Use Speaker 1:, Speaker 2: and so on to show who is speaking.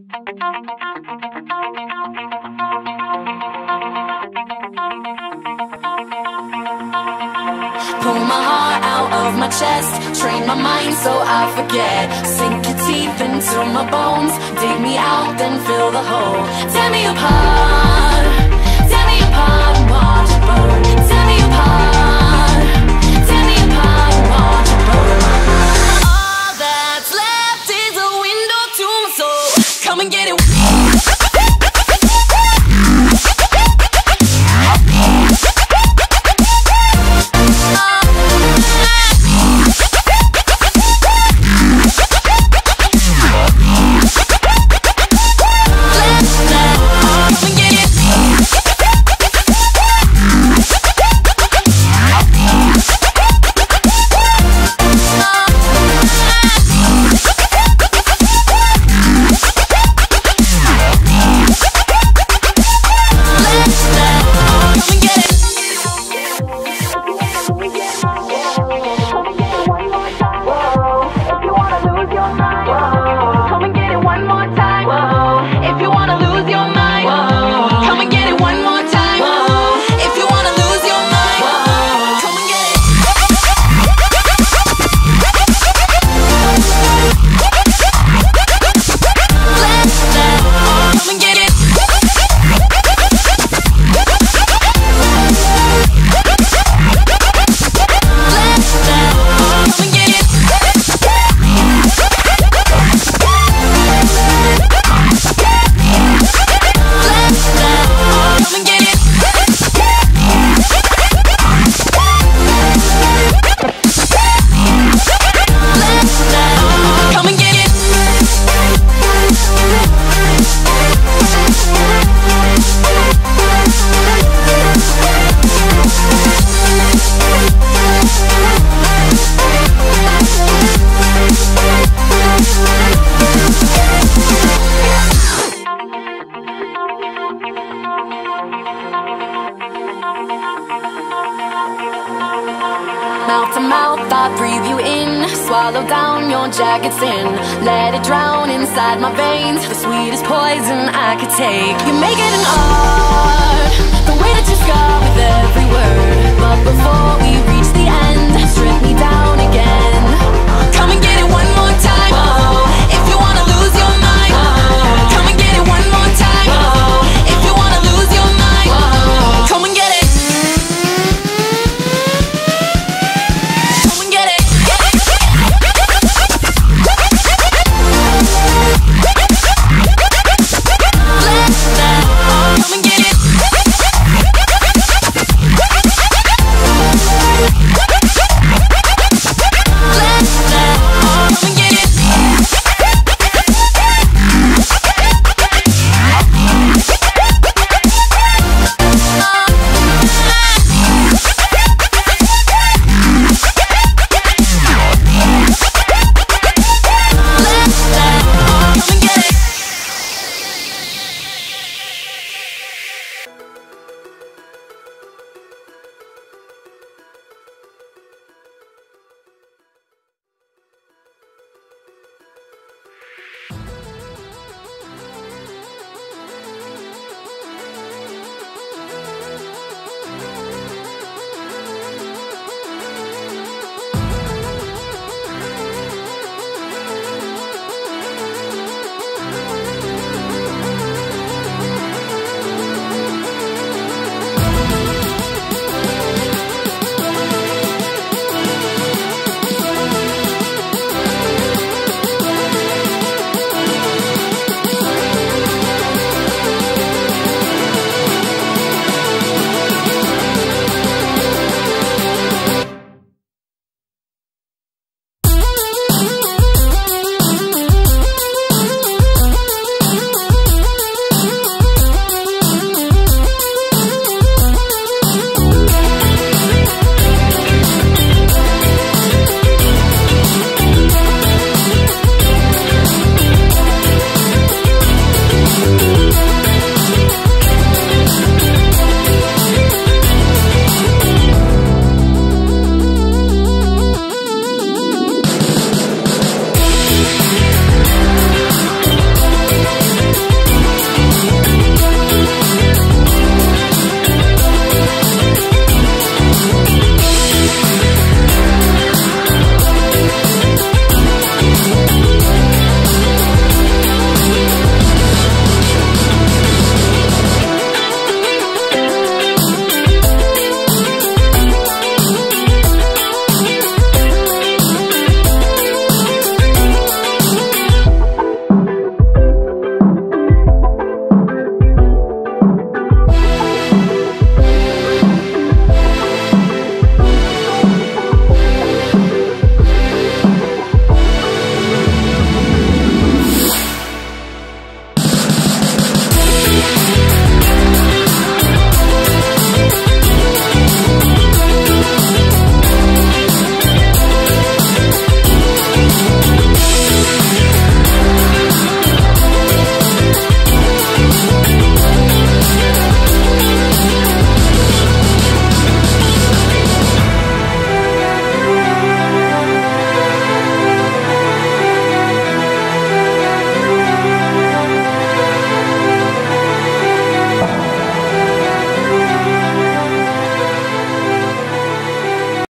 Speaker 1: Pull my heart out of my chest, train my mind so I forget. Sink your teeth into my bones, dig me out, then fill the hole. Tear me apart and watch it burn. Tear me apart and watch it burn. All that's left is a window to my soul. Come and get it. Mouth to mouth, I breathe you in. Swallow down your jagged sin. Let it drown inside my veins. The sweetest poison I could take. You make it an art, the way that you scar with every word. But before we